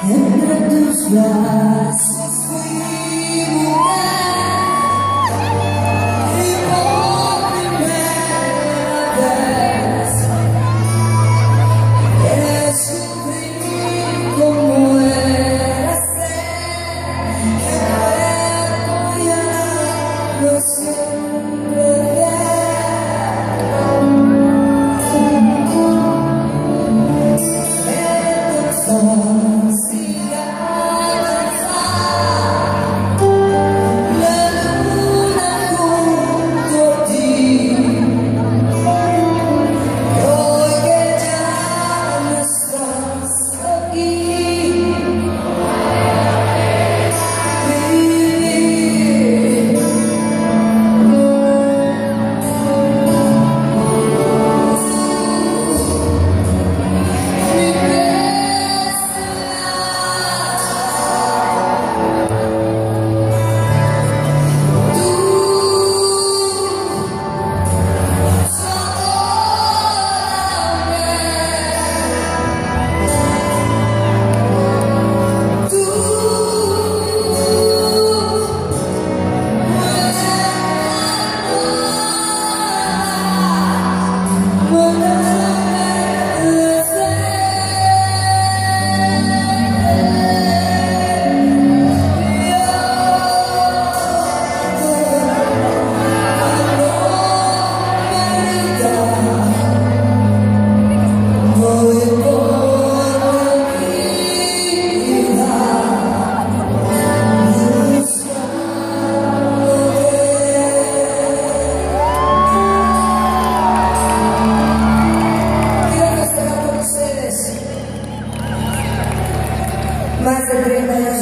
Entre tus brazos fui mujer y por primera vez descubrí cómo era ser que ya no siempre más de 30 años